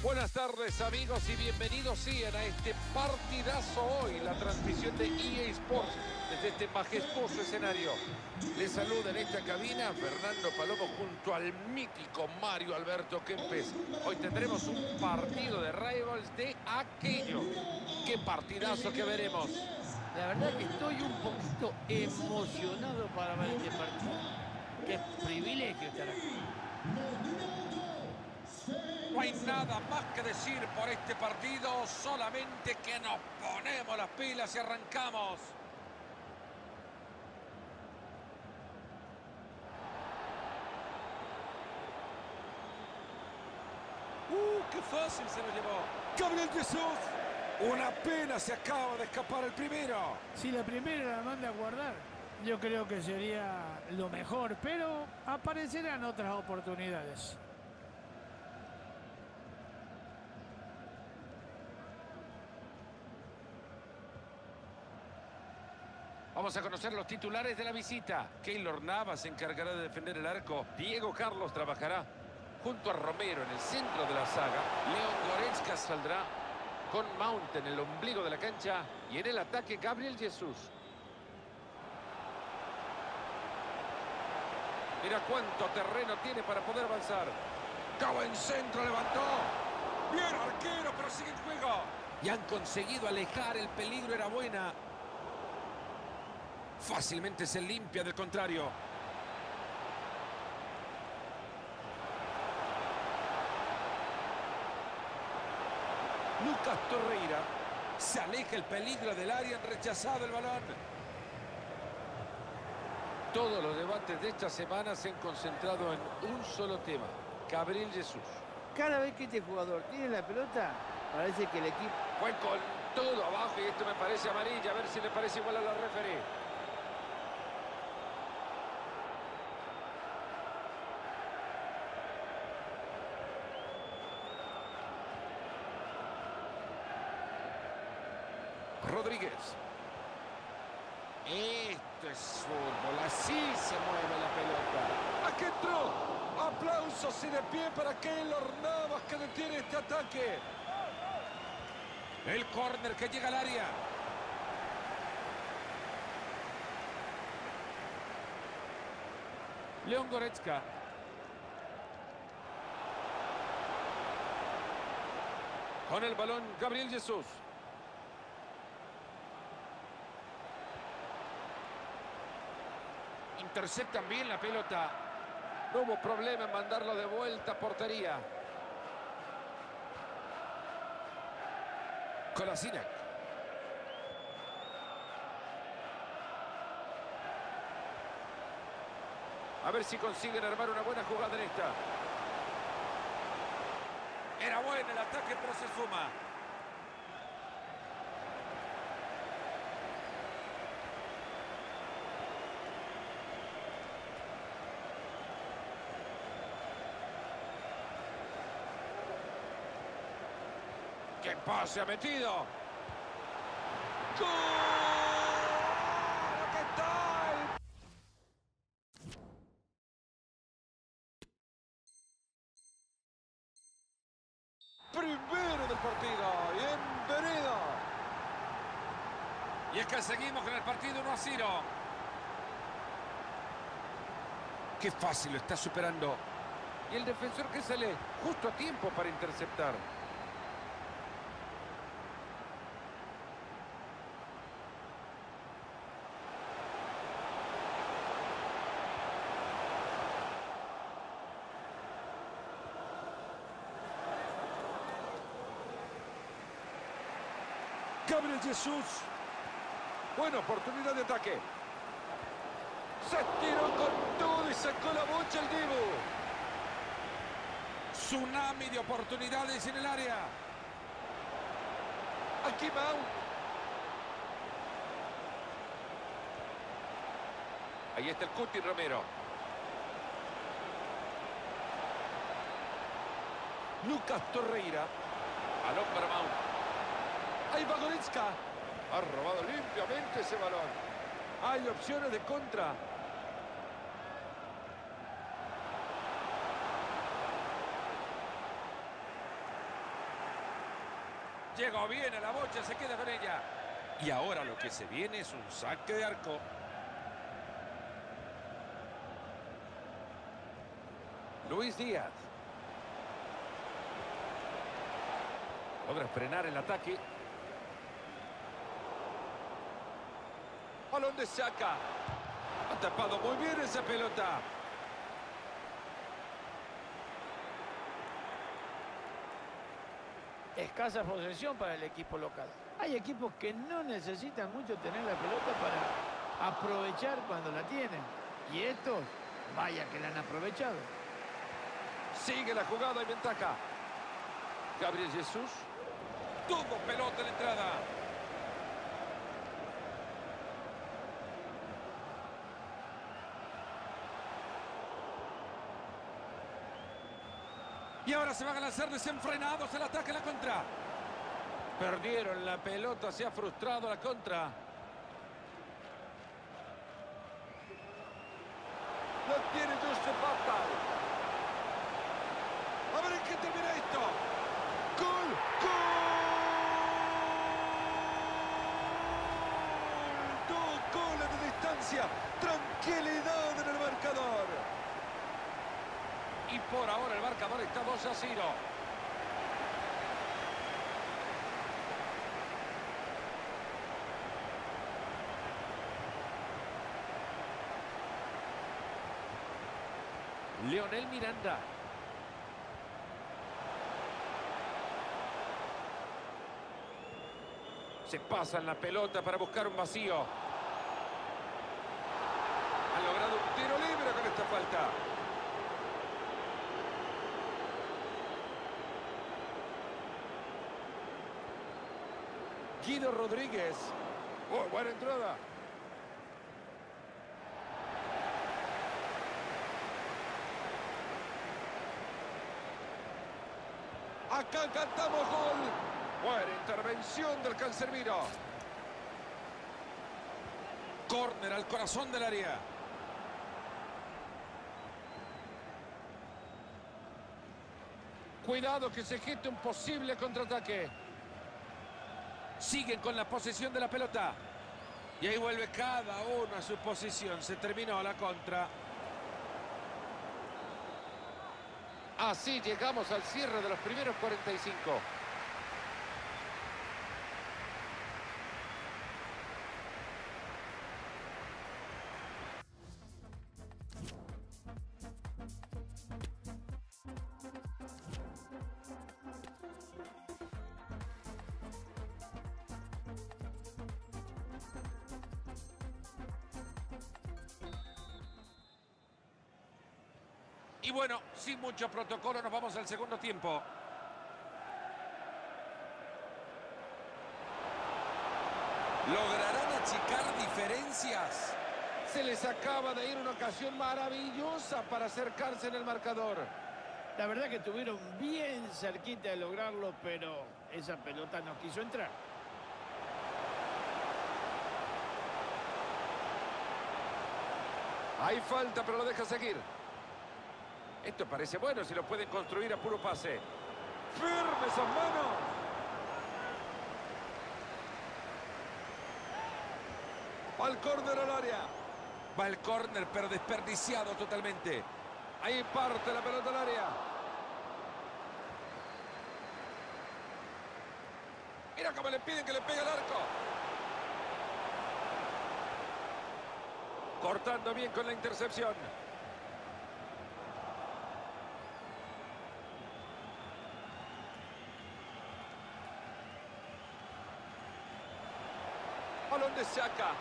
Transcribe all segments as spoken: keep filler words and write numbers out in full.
Buenas tardes amigos y bienvenidos sean a este partidazo hoy, la transmisión de E A Sports desde este majestuoso escenario. Les saluda en esta cabina Fernando Palomo junto al mítico Mario Alberto Kempes. Hoy tendremos un partido de rivals de aquello. ¡Qué partidazo que veremos! La verdad que estoy un poquito emocionado para ver este partido. Qué privilegio estar aquí. No hay nada más que decir por este partido, solamente que nos ponemos las pilas y arrancamos. ¡Uh, qué fácil se lo llevó! ¡Gabriel Jesús! Una pena, se acaba de escapar el primero. Si la primera la manda a guardar, yo creo que sería lo mejor, pero aparecerán otras oportunidades. Vamos a conocer los titulares de la visita. Keylor Navas se encargará de defender el arco. Diego Carlos trabajará junto a Romero en el centro de la saga. León Goretzka saldrá con Mount en el ombligo de la cancha. Y en el ataque, Gabriel Jesús. Mira cuánto terreno tiene para poder avanzar. Cabo en centro, levantó. Bien, arquero, pero sigue en juego. Y han conseguido alejar el peligro, era buena. Fácilmente se limpia del contrario. Lucas Torreira. Se aleja el peligro del área, han rechazado el balón. Todos los debates de esta semana se han concentrado en un solo tema. Gabriel Jesús. Cada vez que este jugador tiene la pelota, parece que el equipo... Fue con todo abajo y esto me parece amarilla. A ver si le parece igual a la referee. Rodríguez. Esto es fútbol, así se mueve la pelota. ¡Aquí entró! Aplausos y de pie para Keylor Navas que detiene este ataque. El córner que llega al área. León Goretzka. Con el balón, Gabriel Jesús. Interceptan bien la pelota. No hubo problema en mandarlo de vuelta a portería. Kolasinac. A ver si consiguen armar una buena jugada en esta. Era bueno el ataque, pero se suma. ¡Qué pase ha metido! ¡Gol! ¿Qué tal? Primero del partido. Bienvenido. Y es que seguimos con el partido uno a cero. Qué fácil lo está superando. Y el defensor que sale justo a tiempo para interceptar. Gabriel Jesús. Buena oportunidad de ataque. Se estiró con todo y sacó la bocha el Dibu. Tsunami de oportunidades en el área. Aquí Mount. Ahí está el Cuti Romero. Lucas Torreira. Balón para Mount. Ahí va Goretzka. Ha robado limpiamente ese balón. Hay opciones de contra. Llegó bien a la bocha, se queda con ella. Y ahora lo que se viene es un saque de arco. Luis Díaz. Logra frenar el ataque. Balón de Xhaka. Ha tapado muy bien esa pelota. Escasa posesión para el equipo local. Hay equipos que no necesitan mucho tener la pelota para aprovechar cuando la tienen. Y estos, vaya que la han aprovechado. Sigue la jugada y ventaja. Gabriel Jesús. Tuvo pelota en la entrada. Y ahora se van a lanzar desenfrenados el ataque a la contra. Perdieron la pelota, se ha frustrado la contra. Lo tiene Joseph Bartal. A ver en qué termina esto. ¡Gol! ¡Gol! Dos goles de distancia. Tranquilidad en el marcador. Y por ahora el marcador está dos a cero. Leonel Miranda. Se pasan la pelota para buscar un vacío. Ha logrado un tiro libre con esta falta. Guido Rodríguez. Oh, buena entrada. Acá cantamos gol. Buena intervención del Cancerbero. Córner al corazón del área. Cuidado que se geste un posible contraataque. Siguen con la posesión de la pelota. Y ahí vuelve cada uno a su posición. Se terminó la contra. Así llegamos al cierre de los primeros cuarenta y cinco. Y bueno, sin mucho protocolo, nos vamos al segundo tiempo. ¿Lograrán achicar diferencias? Se les acaba de ir una ocasión maravillosa para acercarse en el marcador. La verdad que estuvieron bien cerquita de lograrlo, pero esa pelota no quiso entrar. Hay falta, pero lo deja seguir. Esto parece bueno si lo pueden construir a puro pase. ¡Firme esas manos! Va el córner al área. Va el córner, pero desperdiciado totalmente. Ahí parte la pelota al área. Mira cómo le piden que le pegue al arco. Cortando bien con la intercepción. Balón de Xhaka.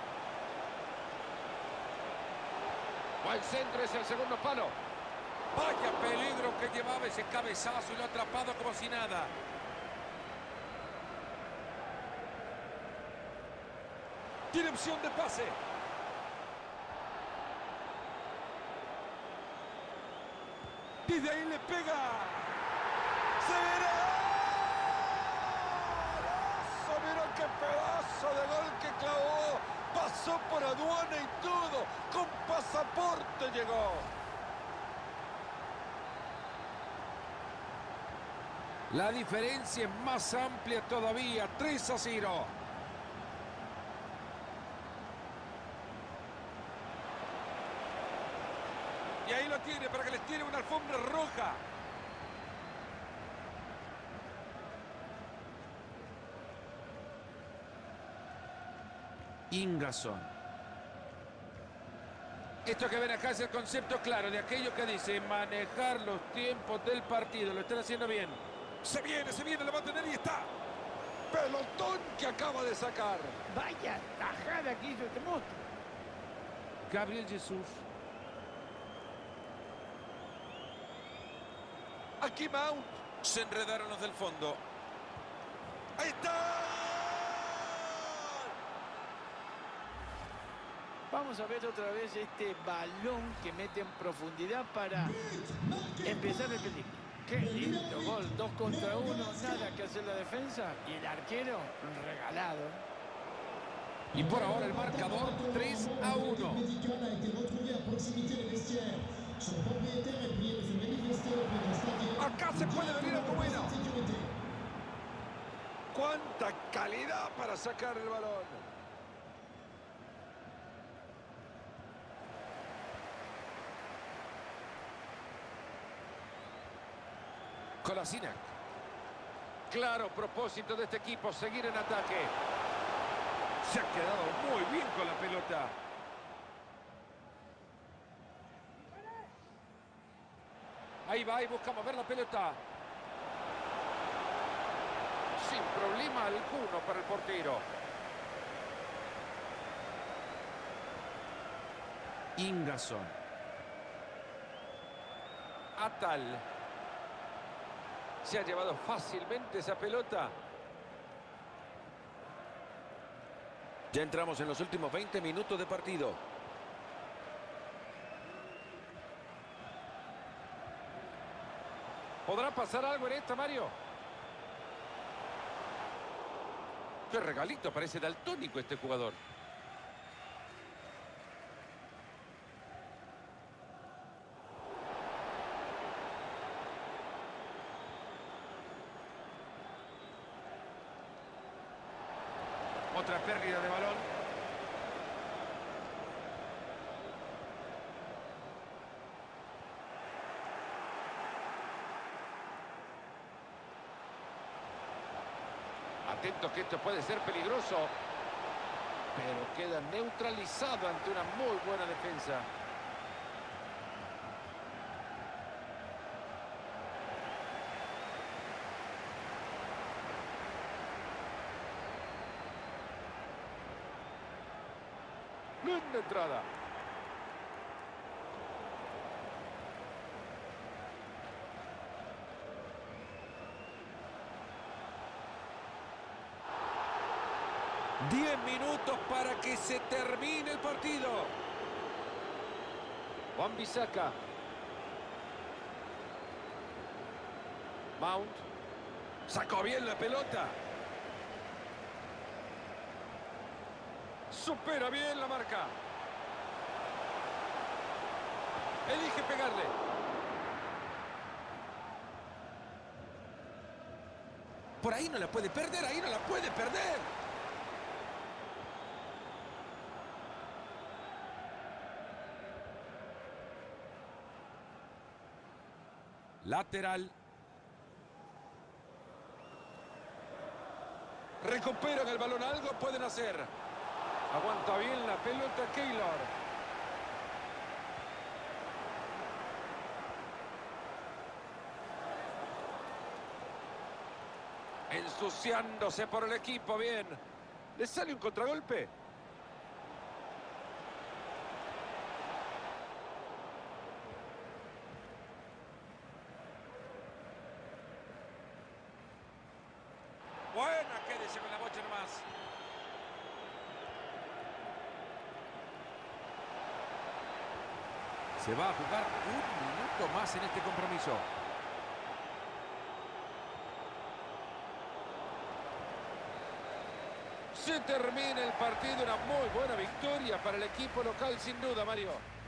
Buen centro, es el segundo palo. Vaya peligro que llevaba ese cabezazo y lo ha atrapado como si nada. Tiene opción de pase. Desde ahí le pega. ¡Se verá! ¡Mirá qué pedazo de gol que clavó! Pasó por aduana y todo. Con pasaporte llegó. La diferencia es más amplia todavía, tres a cero. Y ahí lo tiene para que les tire una alfombra roja. Ingasson. Esto que ven acá es el concepto claro de aquello que dice manejar los tiempos del partido. Lo están haciendo bien. Se viene, se viene, la va a tener y está. Pelotón que acaba de sacar. Vaya tajada que hizo este monstruo. Gabriel Jesús. Aquí Mount. Se enredaron los del fondo. ¡Ahí está! Vamos a ver otra vez este balón que mete en profundidad para empezar el peligro. Qué lindo gol, dos contra uno, nada que hacer la defensa. Y el arquero, regalado. Y por ahora el marcador tres a uno. Acá se puede venir algo bueno. ¡Cuánta calidad para sacar el balón! Kolasinac. Claro propósito de este equipo, seguir en ataque. Se ha quedado muy bien con la pelota. Ahí va y busca mover la pelota. Sin problema alguno para el portero. Ingasson. Atal. Se ha llevado fácilmente esa pelota. Ya entramos en los últimos veinte minutos de partido. ¿Podrá pasar algo en esta, Mario? Qué regalito, parece daltónico este jugador. Otra pérdida de balón. Atentos que esto puede ser peligroso. Pero queda neutralizado ante una muy buena defensa. Linda entrada. Diez minutos para que se termine el partido. Wan-Bissaka. Mount. Sacó bien la pelota. Supera bien la marca. Elige pegarle. Por ahí no la puede perder, ahí no la puede perder. Lateral. Recuperan el balón, algo pueden hacer. Aguanta bien la pelota Keylor. Ensuciándose por el equipo, bien. ¿Le sale un contragolpe? Buena, quédese con la bocha nomás. Se va a jugar un minuto más en este compromiso. Se termina el partido, una muy buena victoria para el equipo local, sin duda, Mario.